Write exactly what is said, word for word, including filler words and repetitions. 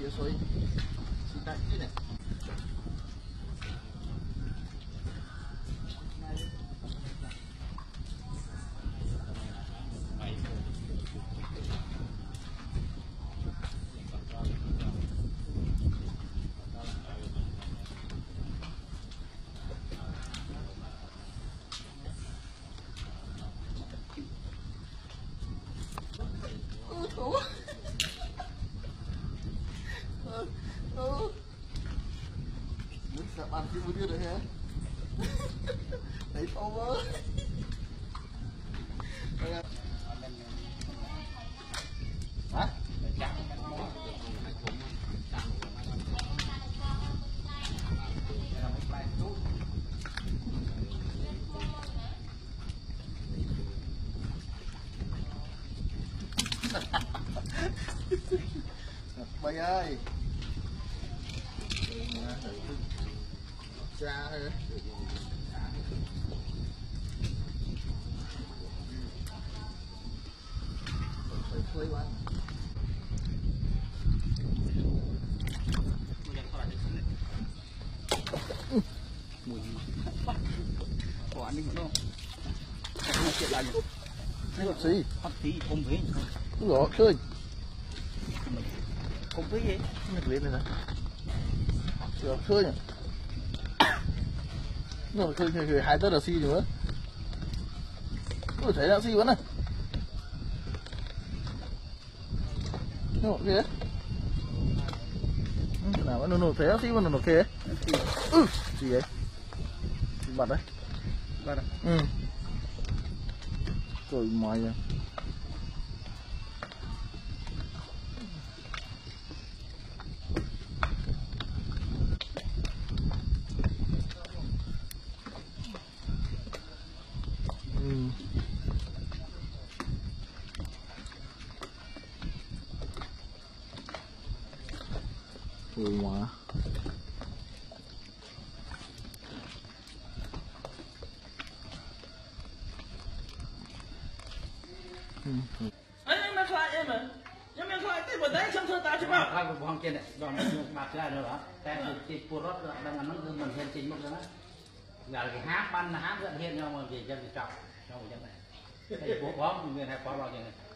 cái suối xì tay thế này muốn sợ bạn khi mới biết được hả thấy to quá hả bay ơi cha thôi phải phơi quá mùi quả anh đi không không chuyện lại nhỉ cái hột xì hột xì ôm với đúng rồi chơi ôm với gì cái clip này nè được chơi nhỉ rồi khơi khơi hai tớ là xi nữa tôi thấy là xi vẫn này nó kìa nào nó nổ thấy là xi vẫn nổ kìa ừ gì vậy bật đấy bật đấy ừ rồi mày à ủa mà anh mà thoại em mà em em thoại cái bữa đấy trong thơ ta chứ bao hai bộ hàng trên này đòn bạc ra rồi đóแต่จีปูรถดังนั้นมันคือมันเห็นจริงหมดแล้วนะอย่าไปหาปั้นหาเรื่องเห็นเรามาเกี่ยวกับจับเราอย่างไรไอ้พวกพ้องเงินให้พอเราอย่างไร